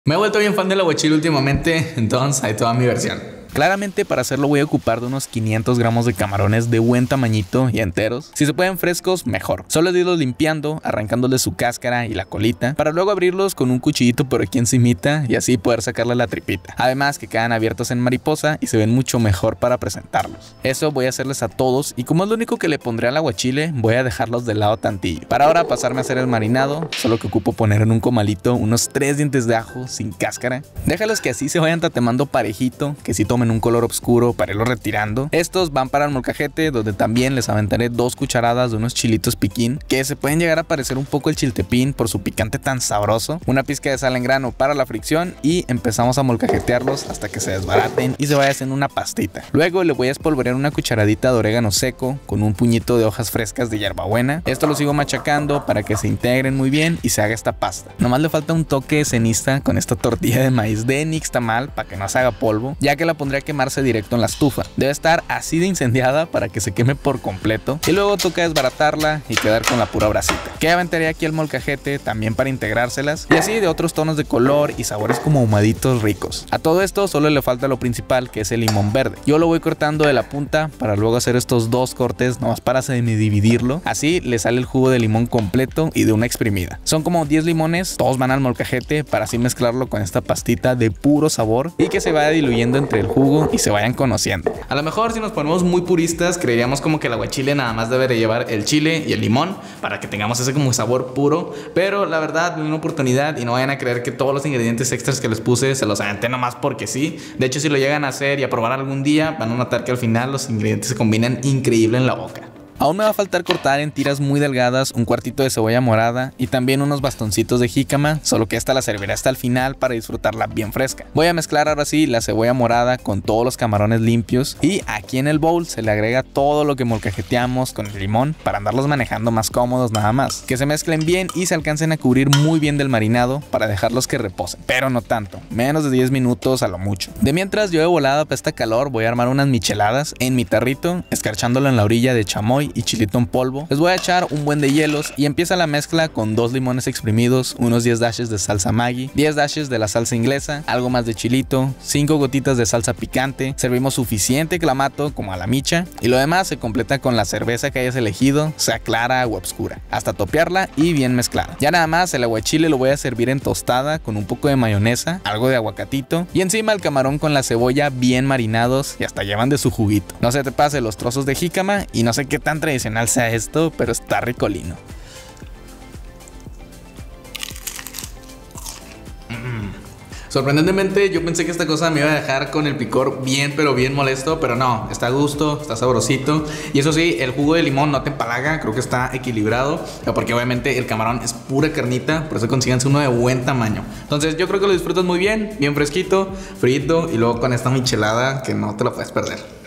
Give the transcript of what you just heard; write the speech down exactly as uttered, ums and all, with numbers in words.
Me he vuelto bien fan del aguachile últimamente, entonces ahí toda mi versión. Claramente para hacerlo voy a ocupar de unos quinientos gramos de camarones de buen tamañito y enteros. Si se pueden frescos, mejor. Solo es de irlos limpiando, arrancándoles su cáscara y la colita, para luego abrirlos con un cuchillito por aquí encimita y así poder sacarle la tripita. Además que quedan abiertos en mariposa y se ven mucho mejor para presentarlos. Eso voy a hacerles a todos y como es lo único que le pondré al aguachile, voy a dejarlos de lado tantillo. Para ahora pasarme a hacer el marinado, solo que ocupo poner en un comalito unos tres dientes de ajo sin cáscara. Déjalos que así se vayan tatemando parejito, que si tomen en un color oscuro para irlo retirando. Estos van para el molcajete, donde también les aventaré dos cucharadas de unos chilitos piquín, que se pueden llegar a parecer un poco el chiltepín por su picante tan sabroso. Una pizca de sal en grano para la fricción y empezamos a molcajetearlos hasta que se desbaraten y se vaya haciendo una pastita. Luego le voy a espolvorear una cucharadita de orégano seco con un puñito de hojas frescas de hierbabuena. Esto lo sigo machacando para que se integren muy bien y se haga esta pasta. Nomás le falta un toque de ceniza con esta tortilla de maíz de nixtamal para que no se haga polvo, ya que la pondré a quemarse directo en la estufa. Debe estar así de incendiada para que se queme por completo y luego toca desbaratarla y quedar con la pura brasita. Que aventaría aquí el molcajete también para integrárselas y así de otros tonos de color y sabores como ahumaditos ricos. A todo esto solo le falta lo principal, que es el limón verde. Yo lo voy cortando de la punta para luego hacer estos dos cortes nomás para semi-dividirlo. Así le sale el jugo de limón completo y de una exprimida. Son como diez limones, todos van al molcajete para así mezclarlo con esta pastita de puro sabor y que se vaya diluyendo entre el jugo y se vayan conociendo. A lo mejor si nos ponemos muy puristas creeríamos como que el aguachile nada más debe de llevar el chile y el limón para que tengamos ese como sabor puro, pero la verdad denle una oportunidad y no vayan a creer que todos los ingredientes extras que les puse se los aventé nomás porque sí. De hecho, si lo llegan a hacer y a probar algún día van a notar que al final los ingredientes se combinan increíble en la boca. Aún me va a faltar cortar en tiras muy delgadas un cuartito de cebolla morada y también unos bastoncitos de jícama, solo que esta la serviré hasta el final para disfrutarla bien fresca. Voy a mezclar ahora sí la cebolla morada con todos los camarones limpios y aquí en el bowl se le agrega todo lo que molcajeteamos con el limón para andarlos manejando más cómodos nada más. Que se mezclen bien y se alcancen a cubrir muy bien del marinado para dejarlos que reposen, pero no tanto, menos de diez minutos a lo mucho. De mientras yo de volada para esta calor voy a armar unas micheladas en mi tarrito, escarchándolo en la orilla de chamoy y chilito en polvo. Les voy a echar un buen de hielos y empieza la mezcla con dos limones exprimidos, unos diez dashes de salsa Maggi, diez dashes de la salsa inglesa, algo más de chilito, cinco gotitas de salsa picante. Servimos suficiente clamato como a la micha y lo demás se completa con la cerveza que hayas elegido, sea clara o obscura, hasta topearla y bien mezclada. Ya nada más el aguachile lo voy a servir en tostada con un poco de mayonesa, algo de aguacatito y encima el camarón con la cebolla bien marinados y hasta llevan de su juguito. No se te pase los trozos de jícama y no sé qué tan tradicional sea esto, pero está ricolino. Sorprendentemente yo pensé que esta cosa me iba a dejar con el picor bien pero bien molesto, pero no, está a gusto, está sabrosito. Y eso sí, el jugo de limón no te empalaga, creo que está equilibrado, porque obviamente el camarón es pura carnita, por eso consíganse uno de buen tamaño. Entonces yo creo que lo disfrutas muy bien, bien fresquito, frito y luego con esta michelada que no te lo puedes perder.